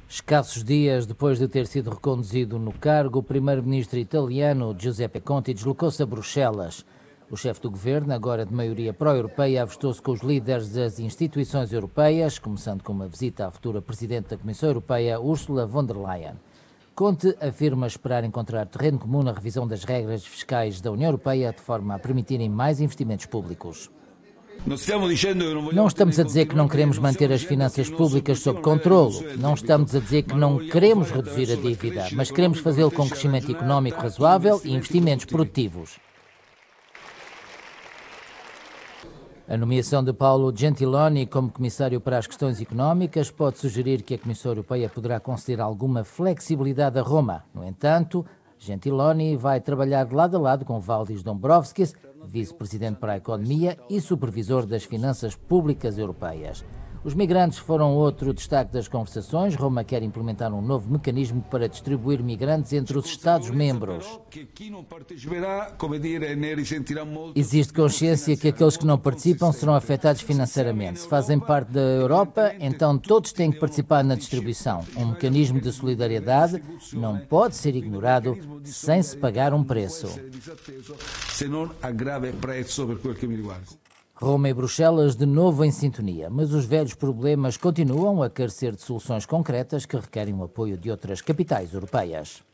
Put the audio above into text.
Escassos dias depois de ter sido reconduzido no cargo, o primeiro-ministro italiano Giuseppe Conte deslocou-se a Bruxelas. O chefe do governo, agora de maioria pró-europeia, avistou-se com os líderes das instituições europeias, começando com uma visita à futura presidente da Comissão Europeia, Ursula von der Leyen. Conte afirma esperar encontrar terreno comum na revisão das regras fiscais da União Europeia, de forma a permitirem mais investimentos públicos. Não estamos a dizer que não queremos manter as finanças públicas sob controlo. Não estamos a dizer que não queremos reduzir a dívida, mas queremos fazê-lo com crescimento económico razoável e investimentos produtivos. A nomeação de Paolo Gentiloni como comissário para as questões económicas pode sugerir que a Comissão Europeia poderá conceder alguma flexibilidade a Roma. No entanto, Gentiloni vai trabalhar de lado a lado com Valdis Dombrovskis, vice-presidente para a economia e supervisor das finanças públicas europeias. Os migrantes foram outro destaque das conversações. Roma quer implementar um novo mecanismo para distribuir migrantes entre os Estados-membros. Existe consciência que aqueles que não participam serão afetados financeiramente. Se fazem parte da Europa, então todos têm que participar na distribuição. Um mecanismo de solidariedade não pode ser ignorado sem se pagar um preço. Roma e Bruxelas de novo em sintonia, mas os velhos problemas continuam a carecer de soluções concretas que requerem o apoio de outras capitais europeias.